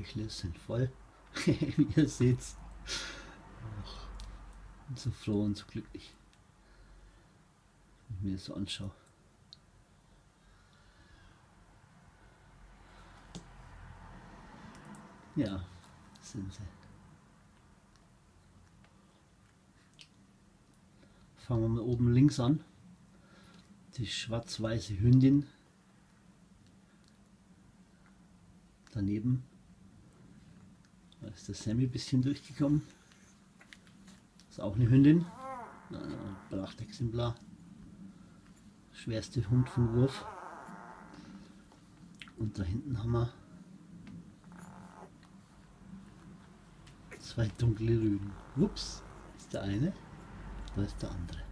Bäuchle sind voll, wie ihr seht. Bin so froh und so glücklich, wenn ich mir das so anschaue. Ja, sind sie. Fangen wir mal oben links an. Die schwarz-weiße Hündin. Daneben da ist der Sammy ein bisschen durchgekommen. Ist auch eine Hündin. Prachtexemplar. Schwerste Hund vom Wurf. Und da hinten haben wir zwei dunkle Rüden. Ups, ist der eine, da ist der andere.